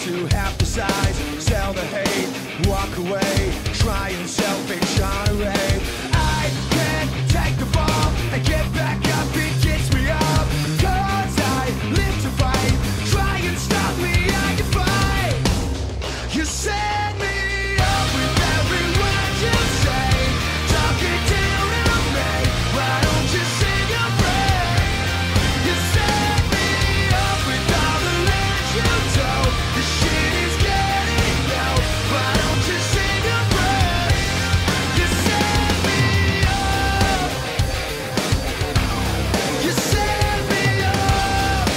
to half the size, sell the hate, walk away, try and selfish irate. I can't take the fall and get back up, it gets me up, cause I live to fight, try and stop me, I can fight. You set me up with every word you say, talk it down on me, why don't you sing your praise? You set me up with all the lies you told, the shit is getting out, why don't you sing your praise? You set me up, you set me up.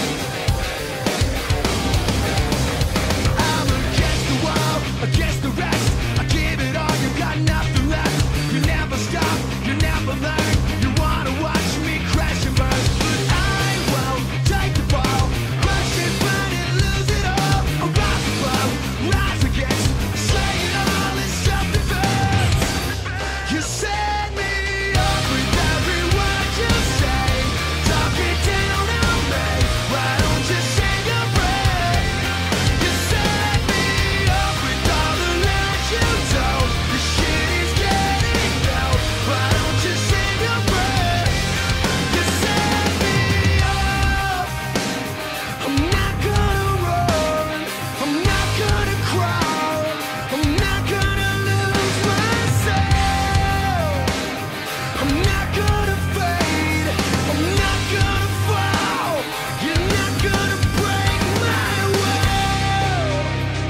I'm against the wall, against the rest, I give it all, you got nothing left. You never stop, you never learn, you wanna watch me crash and burn, but I won't take the fall, crush it, burn it, lose it all. I'll rise above, rise against, say it all in self-defense. You set me up with every word you say, talk it down on me, why don't you sing your praise? You set me up with all the lies you told, the shit is getting out, why don't you sing your praise? You set me up, I'm not gonna run, I'm not gonna crawl, I'm not gonna lose myself, I'm not gonna fade, I'm not gonna fall, you're not gonna break my will.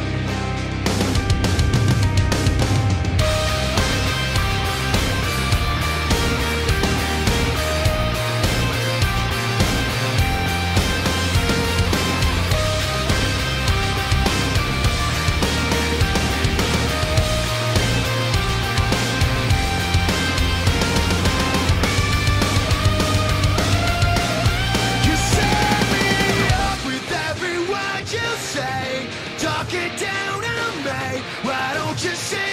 You set me up with every word you say, talk it down on me, why don't you sing